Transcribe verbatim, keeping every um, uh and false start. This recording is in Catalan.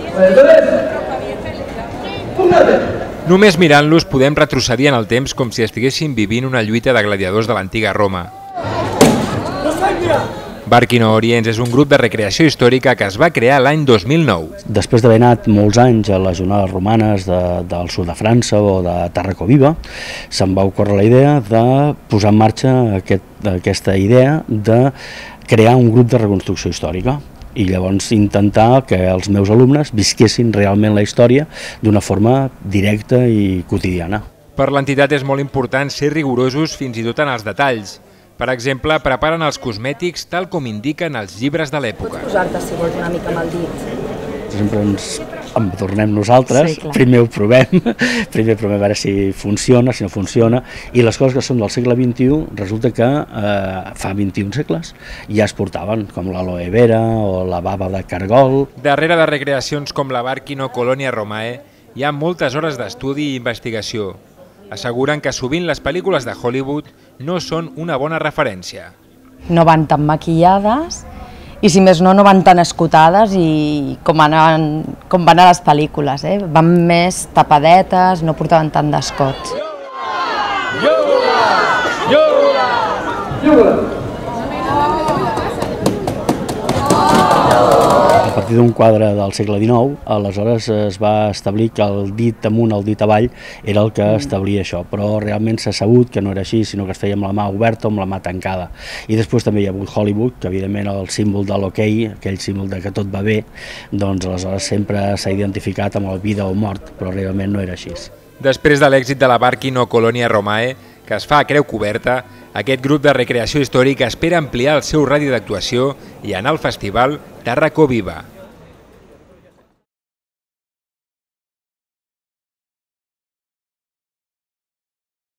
Només mirant-los podem retrocedir en el temps com si estiguéssim vivint una lluita de gladiadors de l'antiga Roma. Barquino Orients és un grup de recreació històrica que es va crear l'any dos mil nou. Després d'haver anat molts anys a les jornades romanes de, del sud de França o de Tarraco-Viva, se'm va ocórrer la idea de posar en marxa aquest, aquesta idea de crear un grup de reconstrucció històrica i llavors intentar que els meus alumnes visquessin realment la història d'una forma directa i quotidiana. Per l'entitat és molt important ser rigorosos fins i tot en els detalls. Per exemple, preparen els cosmètics tal com indiquen els llibres de l'època. Pots posar-te, si vols, una mica amb el dit. Sempre ens adornem nosaltres, sí, primer ho provem, primer provem a veure si funciona, si no funciona, i les coses que són del segle vint-i-u resulta que eh, fa vint-i-un segles ja es portaven, com l'aloe vera o la bava de cargol. Darrere de recreacions com la Barquino Colonia Romae hi ha moltes hores d'estudi i investigació. Asseguren que sovint les pel·lícules de Hollywood no són una bona referència. No van tan maquillades i, si més no, no van tan escotades i com, anaven, com van a les pel·lícules. Eh? Van més tapadetes, no portaven tant d'escots. A partir d'un quadre del segle dinou, aleshores es va establir que el dit amunt, el dit avall, era el que establia això, però realment s'ha sabut que no era així, sinó que es feia amb la mà oberta o amb la mà tancada. I després també hi ha hagut Hollywood, que evidentment el símbol de l'hoquei, aquell símbol de que tot va bé, doncs aleshores sempre s'ha identificat amb el vida o mort, però realment no era així. Després de l'èxit de la Barquino Colonia Romae, que es fa a Creu Coberta, aquest grup de recreació històrica espera ampliar el seu radi d'actuació i anar al festival Tarraco-Viva.